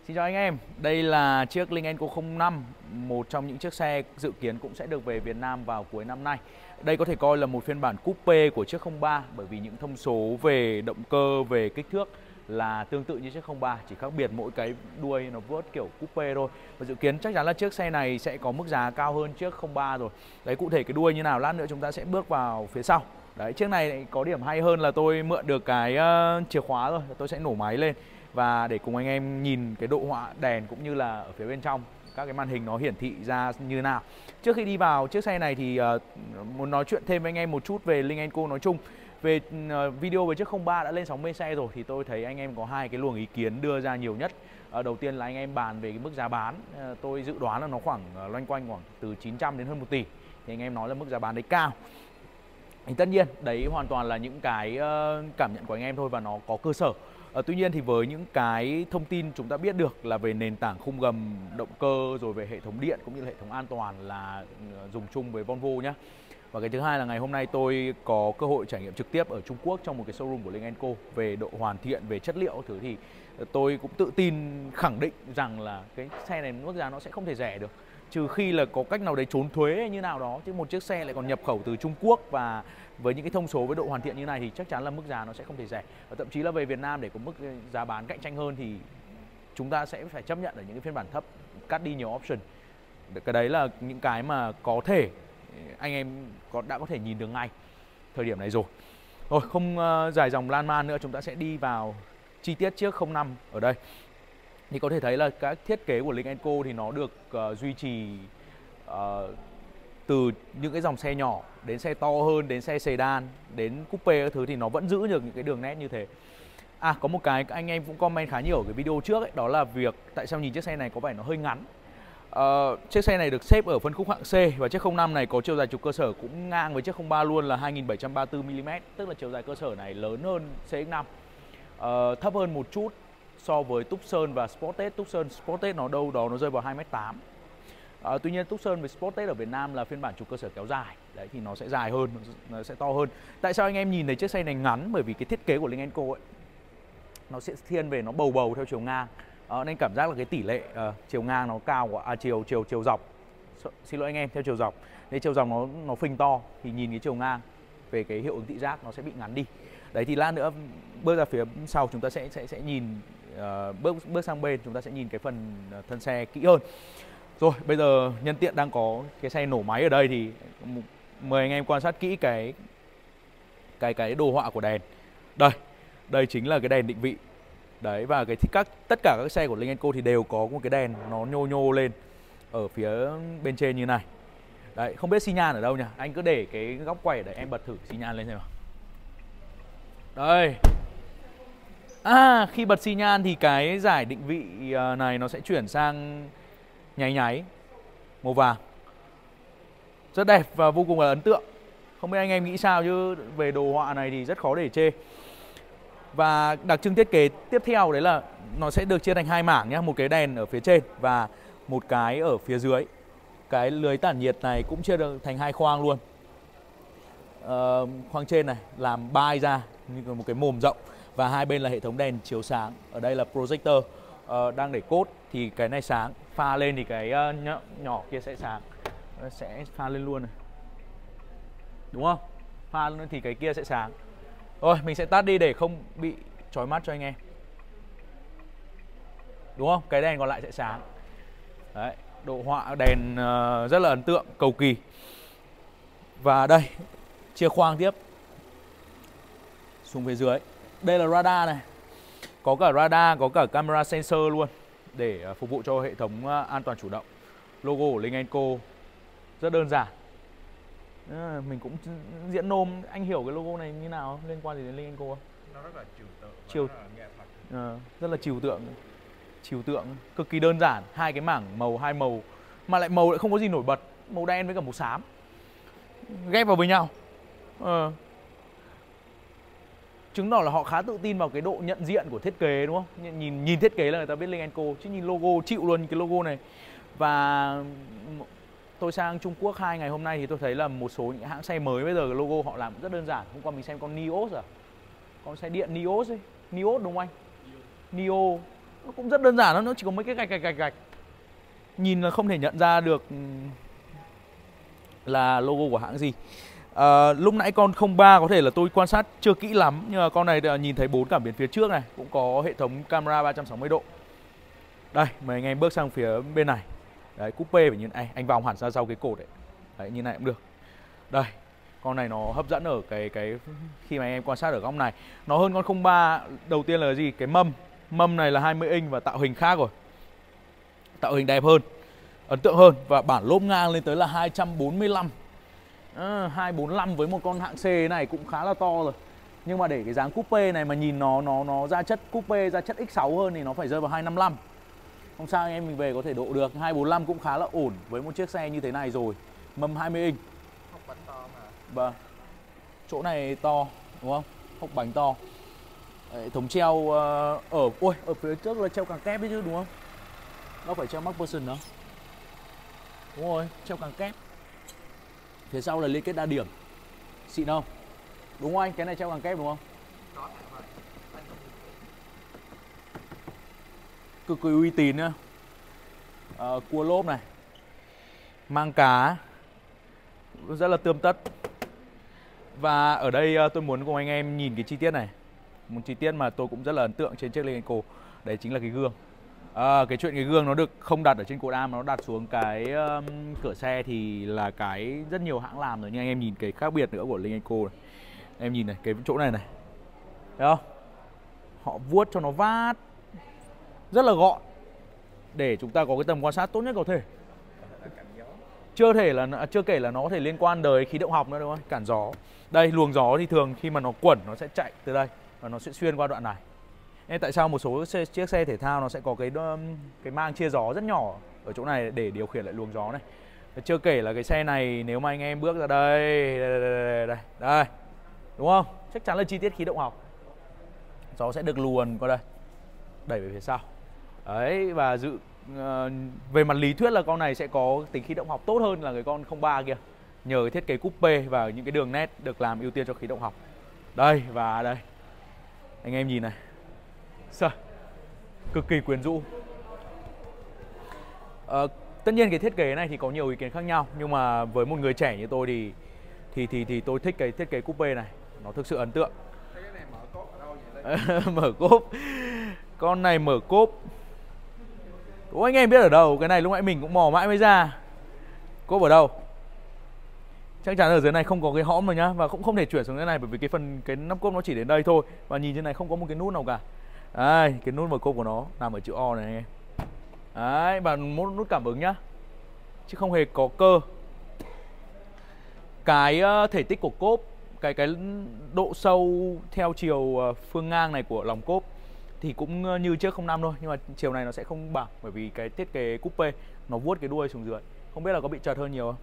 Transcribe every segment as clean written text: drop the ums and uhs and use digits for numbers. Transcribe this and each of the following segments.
Xin chào anh em, đây là chiếc Lynk & Co 05, một trong những chiếc xe dự kiến cũng sẽ được về Việt Nam vào cuối năm nay. Đây có thể coi là một phiên bản coupe của chiếc 03 bởi vì những thông số về động cơ, về kích thước là tương tự như chiếc 03, chỉ khác biệt mỗi cái đuôi nó vớt kiểu coupe thôi. Và dự kiến chắc chắn là chiếc xe này sẽ có mức giá cao hơn chiếc 03 rồi. Đấy, cụ thể cái đuôi như nào lát nữa chúng ta sẽ bước vào phía sau. Đấy, chiếc này có điểm hay hơn là tôi mượn được cái chìa khóa rồi, tôi sẽ nổ máy lên và để cùng anh em nhìn cái độ họa đèn cũng như là ở phía bên trong các cái màn hình nó hiển thị ra như nào. Trước khi đi vào chiếc xe này thì muốn nói chuyện thêm với anh em một chút về Lynk & Co nói chung. Về video về chiếc 03 đã lên sóng bên xe rồi thì tôi thấy anh em có hai cái luồng ý kiến đưa ra nhiều nhất. Đầu tiên là anh em bàn về cái mức giá bán, tôi dự đoán là nó khoảng loanh quanh khoảng từ 900 đến hơn 1 tỷ. Thì anh em nói là mức giá bán đấy cao. Thì tất nhiên đấy hoàn toàn là những cái cảm nhận của anh em thôi và nó có cơ sở. Tuy nhiên thì với những cái thông tin chúng ta biết được là về nền tảng khung gầm, động cơ rồi về hệ thống điện cũng như là hệ thống an toàn là dùng chung với Volvo nhé. Và cái thứ hai là ngày hôm nay tôi có cơ hội trải nghiệm trực tiếp ở Trung Quốc trong một cái showroom của Lynk & Co về độ hoàn thiện, về chất liệu thứ thì tôi cũng tự tin khẳng định rằng là cái xe này mức giá nó sẽ không thể rẻ được. Trừ khi là có cách nào đấy trốn thuế hay như nào đó, chứ một chiếc xe lại còn nhập khẩu từ Trung Quốc và với những cái thông số với độ hoàn thiện như này thì chắc chắn là mức giá nó sẽ không thể rẻ. Và thậm chí là về Việt Nam để có mức giá bán cạnh tranh hơn thì chúng ta sẽ phải chấp nhận ở những cái phiên bản thấp, cắt đi nhiều option. Cái đấy là những cái mà có thể anh em đã có thể nhìn được ngay thời điểm này rồi. Rồi không dài dòng lan man nữa, chúng ta sẽ đi vào chi tiết chiếc 05 ở đây. Thì có thể thấy là các thiết kế của Lynk & Co thì nó được duy trì từ những cái dòng xe nhỏ đến xe to hơn, đến xe sedan, đến coupe các thứ thì nó vẫn giữ được những cái đường nét như thế. Có một cái anh em cũng comment khá nhiều ở cái video trước ấy, đó là việc tại sao nhìn chiếc xe này có vẻ nó hơi ngắn. Chiếc xe này được xếp ở phân khúc hạng C và chiếc 05 này có chiều dài trục cơ sở cũng ngang với chiếc 03 luôn là 2734mm, tức là chiều dài cơ sở này lớn hơn CX-5. Thấp hơn một chút so với Tucson và Sportage. Tucson, Sportage nó đâu đó nó rơi vào 2m8. Tuy nhiên Tucson với Sportage ở Việt Nam là phiên bản trục cơ sở kéo dài. Đấy thì nó sẽ dài hơn, nó sẽ to hơn. Tại sao anh em nhìn thấy chiếc xe này ngắn? Bởi vì cái thiết kế của Lynk & Co ấy nó sẽ thiên về nó bầu bầu theo chiều ngang. Nên cảm giác là cái tỷ lệ chiều ngang nó cao quá, chiều dọc. Xin lỗi anh em, theo chiều dọc. Nên chiều dọc nó phình to thì nhìn cái chiều ngang về cái hiệu ứng thị giác nó sẽ bị ngắn đi. Đấy thì lát nữa bước ra phía sau chúng ta sẽ nhìn bước sang bên chúng ta sẽ nhìn cái phần thân xe kỹ hơn. Rồi bây giờ nhân tiện đang có cái xe nổ máy ở đây thì mời anh em quan sát kỹ cái đồ họa của đèn. Đây chính là cái đèn định vị. Đấy, và tất cả các xe của Lynk & Co thì đều có một cái đèn nó nhô lên ở phía bên trên như này. Đấy, không biết xi nhan ở đâu nhỉ? Anh cứ để cái góc quay để em bật thử xi nhan lên xem nào. Đây. Khi bật xi nhan thì cái giải định vị này nó sẽ chuyển sang nháy màu vàng. Rất đẹp và vô cùng là ấn tượng. Không biết anh em nghĩ sao chứ về đồ họa này thì rất khó để chê. Và đặc trưng thiết kế tiếp theo đấy là nó sẽ được chia thành hai mảng nhé. Một cái đèn ở phía trên và một cái ở phía dưới. Cái lưới tản nhiệt này cũng chia được thành hai khoang luôn. Khoang trên này làm bay ra như một cái mồm rộng. Và hai bên là hệ thống đèn chiếu sáng. Ở đây là projector đang để cốt thì cái này sáng. Pha lên thì cái nhỏ kia sẽ sáng. Sẽ pha lên luôn này. Đúng không? Pha lên thì cái kia sẽ sáng. Rồi mình sẽ tắt đi để không bị chói mắt cho anh em. Đúng không? Cái đèn còn lại sẽ sáng. Đấy, độ họa đèn rất là ấn tượng, cầu kỳ. Và đây, chia khoang tiếp. Xuống phía dưới. Đây là radar này. Có cả radar, có cả camera sensor luôn để phục vụ cho hệ thống an toàn chủ động. Logo của Lynk & Co rất đơn giản. Mình cũng diễn nôm, anh hiểu cái logo này như nào liên quan gì đến Lynk & Co? Nó rất là trừu tượng và rất là nghệ thuật. Rất là trừu tượng, cực kỳ đơn giản. Hai cái mảng màu, hai màu mà lại màu lại không có gì nổi bật, màu đen với cả màu xám ghép vào với nhau. Chứng tỏ là họ khá tự tin vào cái độ nhận diện của thiết kế, đúng không? Nhìn thiết kế là người ta biết Lynk & Co, chứ nhìn logo chịu luôn cái logo này. Và tôi sang Trung Quốc 2 ngày hôm nay thì tôi thấy là một số những hãng xe mới bây giờ cái logo họ làm rất đơn giản. Hôm qua mình xem con Nios con xe điện Nios ấy. Nios đúng không anh? Nio. Nó cũng rất đơn giản, nó chỉ có mấy cái gạch. Nhìn là không thể nhận ra được là logo của hãng gì. Lúc nãy con 03 có thể là tôi quan sát chưa kỹ lắm, nhưng mà con này nhìn thấy 4 cảm biến phía trước này, cũng có hệ thống camera 360 độ. Đây, mời anh em bước sang phía bên này. Đấy, coupe phải như này, anh vòng hẳn ra sau cái cột đấy. Đấy, như này cũng được. Đây, con này nó hấp dẫn ở cái khi mà anh em quan sát ở góc này. Nó hơn con 03 đầu tiên là gì? Cái mâm này là 20 inch và tạo hình khác rồi. Tạo hình đẹp hơn, ấn tượng hơn. Và bản lốp ngang lên tới là 245. 245 với một con hạng C này cũng khá là to rồi. Nhưng mà để cái dáng coupe này mà nhìn nó ra chất coupe, ra chất X6 hơn thì nó phải rơi vào 255. Không sao, anh em mình về có thể độ được. 245 cũng khá là ổn với một chiếc xe như thế này rồi. Mâm 20 inch. Hốc bánh to mà. Vâng. Chỗ này to đúng không? Hốc bánh to. Hệ thống treo ở phía trước là treo càng kép đấy chứ đúng không? Nó phải treo MacPherson đó. Đúng rồi, treo càng kép. Phía sau là liên kết đa điểm. Xịn không? Đúng không anh? Cái này treo càng kép đúng không? Cực kỳ uy tín nhá. Cua lốp này, mang cá, rất là tươm tất. Và ở đây tôi muốn cùng anh em nhìn cái chi tiết này. Một chi tiết mà tôi cũng rất là ấn tượng trên chiếc Lynk & Co. Đấy chính là cái gương. Cái chuyện cái gương nó được không đặt ở trên cột am, nó đặt xuống cái cửa xe thì là cái rất nhiều hãng làm rồi. Nhưng anh em nhìn cái khác biệt nữa của Lynk & Co này. Em nhìn này, cái chỗ này này, thấy không? Họ vuốt cho nó vát rất là gọn để chúng ta có cái tầm quan sát tốt nhất có thể. Chưa kể là nó có thể liên quan tới khí động học nữa đúng không? Cản gió. Đây, luồng gió thì thường khi mà nó quẩn nó sẽ chạy từ đây và nó sẽ xuyên qua đoạn này. Nên tại sao một số chiếc xe thể thao nó sẽ có cái mang chia gió rất nhỏ ở chỗ này để điều khiển lại luồng gió này. Chưa kể là cái xe này nếu mà anh em bước ra đây, đúng không? Chắc chắn là chi tiết khí động học. Gió sẽ được luồn qua đây, đẩy về phía sau. Đấy, và về mặt lý thuyết là con này sẽ có tính khí động học tốt hơn là cái con 03 kia. Nhờ cái thiết kế coupe và những cái đường nét được làm ưu tiên cho khí động học. Đây, và đây, anh em nhìn này, cực kỳ quyến rũ. Tất nhiên cái thiết kế này thì có nhiều ý kiến khác nhau, nhưng mà với một người trẻ như tôi thì tôi thích cái thiết kế coupe này. Nó thực sự ấn tượng. Cái này mở cốp ở đâu vậy? Mở cốp. Con này mở cốp. Ủa, anh em biết ở đâu? Cái này lúc nãy mình cũng mò mãi mới ra. Cốp ở đâu? Chắc chắn ở dưới này không có cái hõm rồi nhá. Và cũng không thể chuyển xuống cái này bởi vì cái nắp cốp nó chỉ đến đây thôi. Và nhìn trên này không có một cái nút nào cả. Đây, cái nút mở cốp của nó nằm ở chữ O này anh em. Đấy, và một nút cảm ứng nhá, chứ không hề có cơ. Cái thể tích của cốp, cái độ sâu theo chiều phương ngang này của lòng cốp thì cũng như chiếc 05 thôi, nhưng mà chiều này nó sẽ không bằng bởi vì cái thiết kế coupe nó vuốt cái đuôi xuống dưới. Không biết là có bị trật hơn nhiều không?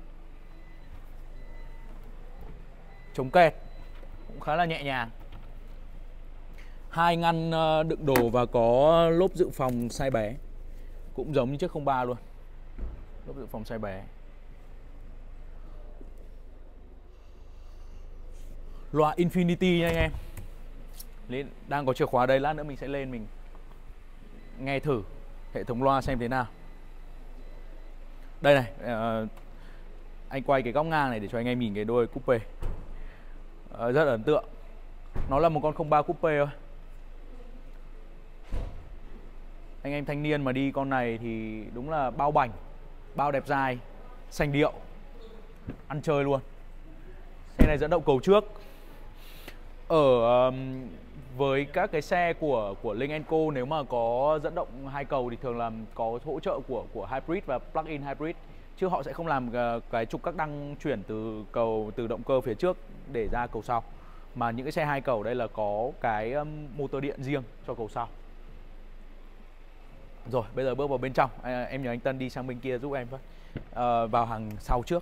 Chống kẹt cũng khá là nhẹ nhàng. 2 ngăn đựng đồ và có lốp dự phòng size bé, cũng giống như chiếc 03 luôn. Lốp dự phòng size bé. Loa Infinity nha anh em. Đang có chìa khóa đây, lát nữa mình sẽ lên mình nghe thử hệ thống loa xem thế nào. Đây này, anh quay cái góc ngang này để cho anh em nhìn cái đuôi coupe. Rất ấn tượng. Nó là một con 03 coupe thôi. Anh em thanh niên mà đi con này thì đúng là bao bảnh, bao đẹp dai, sành điệu, ăn chơi luôn. Xe này dẫn động cầu trước. Với các cái xe của Lynk & Co nếu mà có dẫn động 2 cầu thì thường là có hỗ trợ của hybrid và plug-in hybrid, chứ họ sẽ không làm cái trục các đăng chuyển từ động cơ phía trước để ra cầu sau. Mà những cái xe 2 cầu đây là có cái motor điện riêng cho cầu sau. Rồi, bây giờ bước vào bên trong. Em nhờ anh Tân đi sang bên kia giúp em với. Vào hàng sau trước.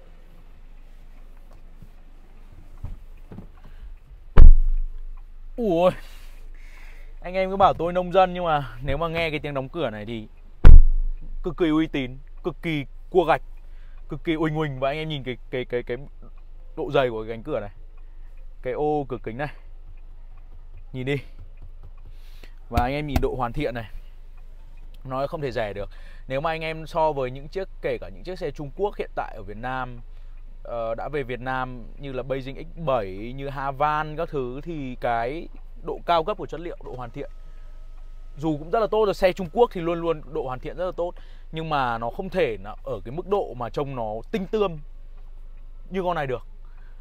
Ui, anh em cứ bảo tôi nông dân, nhưng mà nếu mà nghe cái tiếng đóng cửa này thì cực kỳ uy tín, cực kỳ cua gạch, cực kỳ uỳnh uỳnh. Và anh em nhìn cái độ dày của cái cánh cửa này, cái ô cửa kính này, nhìn đi. Và anh em nhìn độ hoàn thiện này, Nó không thể rẻ được. Nếu mà anh em so với những chiếc, kể cả những chiếc xe Trung Quốc hiện tại ở Việt Nam, đã về Việt Nam như là Beijing X7, như Havan các thứ, thì cái độ cao cấp của chất liệu, độ hoàn thiện dù cũng rất là tốt rồi. Xe Trung Quốc thì luôn luôn độ hoàn thiện rất là tốt, nhưng mà nó không thể là ở cái mức độ mà trông nó tinh tươm như con này được.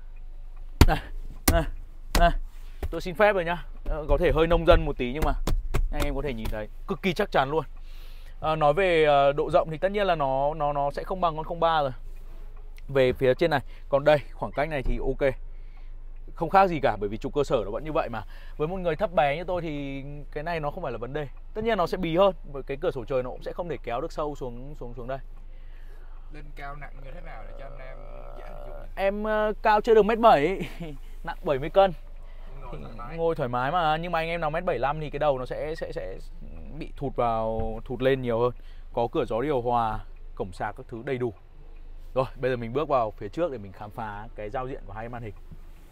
Này, tôi xin phép rồi nhá. Có thể hơi nông dân một tí nhưng mà anh em có thể nhìn thấy cực kỳ chắc chắn luôn. Nói về độ rộng thì tất nhiên là nó sẽ không bằng con 03 rồi. Về phía trên này, còn đây khoảng cách này thì ok, không khác gì cả, bởi vì trục cơ sở nó vẫn như vậy mà. Với một người thấp bé như tôi thì cái này nó không phải là vấn đề. Tất nhiên nó sẽ bí hơn, bởi cái cửa sổ trời nó cũng sẽ không thể kéo được sâu xuống đây. Lên cao nặng như thế nào để cho anh em dễ hình dung? Em cao chưa được 1m7, nặng 70 cân. Ngồi thoải mái mà, nhưng mà anh em nào 1m75 thì cái đầu nó sẽ bị thụt lên nhiều hơn. Có cửa gió điều hòa, cổng sạc các thứ đầy đủ. Rồi, bây giờ mình bước vào phía trước để mình khám phá cái giao diện của hai cái màn hình.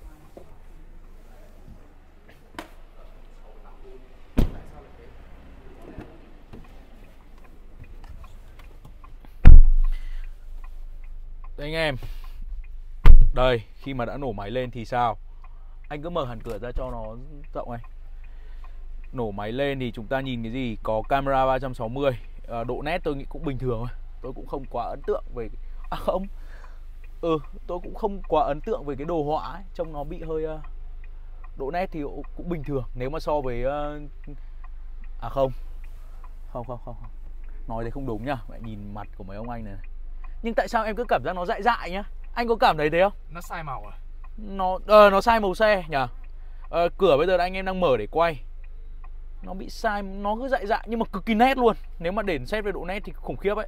Đây anh em. Đây, khi mà đã nổ máy lên thì sao? Anh cứ mở hẳn cửa ra cho nó rộng này. Nổ máy lên thì chúng ta nhìn cái gì? Có camera 360. Độ nét tôi nghĩ cũng bình thường thôi. Tôi cũng không quá ấn tượng về... tôi cũng không quá ấn tượng về cái đồ họa ấy. Trông nó bị hơi... Độ nét thì cũng bình thường. Nếu mà so với... Không. Nói thế không đúng nhá. Mẹ nhìn mặt của mấy ông anh này. Nhưng tại sao em cứ cảm giác nó dại dại nhá? Anh có cảm thấy thế không? Nó sai màu à? Nó sai màu xe nhỉ? Cửa bây giờ anh em đang mở để quay, nó bị sai, nó cứ dại dại nhưng mà cực kỳ nét luôn. Nếu mà để xét về độ nét thì khủng khiếp ấy.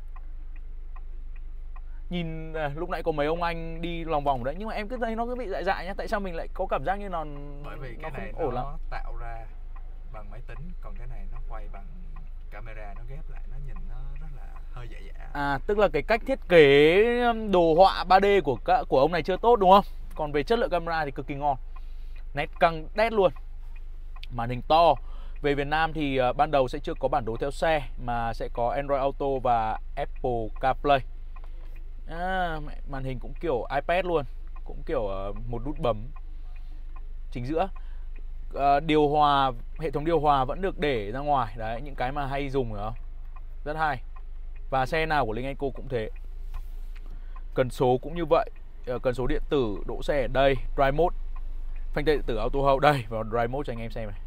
Nhìn lúc nãy có mấy ông anh đi lòng vòng đấy, nhưng mà em cứ thấy nó cứ bị dại dại nhá. Tại sao mình lại có cảm giác như nó... Bởi vì cái nó này không ổn lắm. nó tạo ra bằng máy tính, còn cái này nó quay bằng camera, nó ghép lại, nó nhìn nó rất là hơi dại dại. Tức là cái cách thiết kế đồ họa 3D của ông này chưa tốt đúng không? Còn về chất lượng camera thì cực kỳ ngon. Nét căng đét luôn. Màn hình to. Về Việt Nam thì ban đầu sẽ chưa có bản đồ theo xe, mà sẽ có Android Auto và Apple CarPlay. Màn hình cũng kiểu iPad luôn, cũng kiểu một nút bấm chính giữa. Điều hòa, hệ thống điều hòa vẫn được để ra ngoài. Đấy, những cái mà hay dùng nữa. Rất hay. Và xe nào của Link Eco cũng thế. Cần số cũng như vậy. Cần số điện tử, đỗ xe ở đây, Drive Mode, phanh tay điện tử Auto Hold đây, vào Drive Mode cho anh em xem này.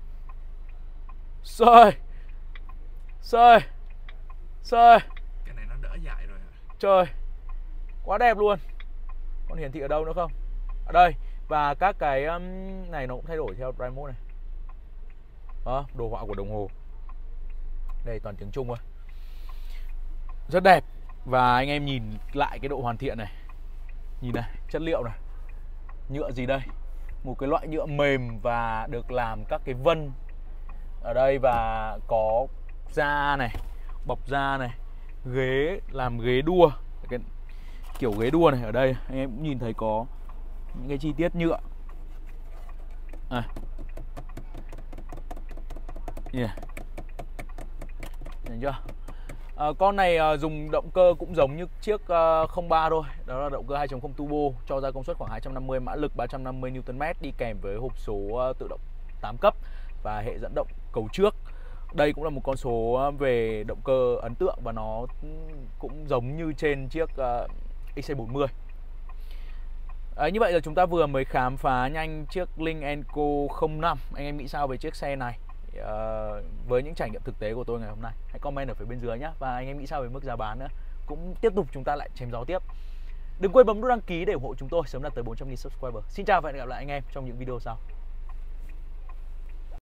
Xơi. Cái này nó đỡ dại rồi. Trời, quá đẹp luôn. Còn hiển thị ở đâu nữa không? Ở đây. Và các cái này nó cũng thay đổi theo Drive Mode này. Đồ họa của đồng hồ. Đây toàn tiếng Trung thôi. Rất đẹp. Và anh em nhìn lại cái độ hoàn thiện này. Nhìn này, chất liệu này. Nhựa gì đây? Một cái loại nhựa mềm và được làm các cái vân ở đây, và có da này, bọc da này, ghế, làm ghế đua, cái kiểu ghế đua này. Ở đây anh em cũng nhìn thấy có những cái chi tiết nhựa. Nhìn chưa? Con này dùng động cơ cũng giống như chiếc 03 thôi. Đó là động cơ 2.0 turbo, cho ra công suất khoảng 250 mã lực, 350 Nm, đi kèm với hộp số tự động 8 cấp và hệ dẫn động cầu trước. Đây cũng là một con số về động cơ ấn tượng, và nó cũng giống như trên chiếc XC40. Như vậy là chúng ta vừa mới khám phá nhanh chiếc Link Co 05. Anh em nghĩ sao về chiếc xe này? Với những trải nghiệm thực tế của tôi ngày hôm nay, hãy comment ở phía bên dưới nhé. Và anh em nghĩ sao về mức giá bán nữa? Cũng tiếp tục chúng ta lại chém gió tiếp. Đừng quên bấm nút đăng ký để ủng hộ chúng tôi sớm đạt tới 400.000 subscriber. Xin chào và hẹn gặp lại anh em trong những video sau.